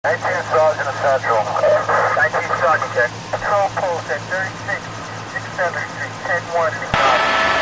19 Sergeant of Central. 19 Sergeant, check. Control post at 36, 67 Street, 10-1,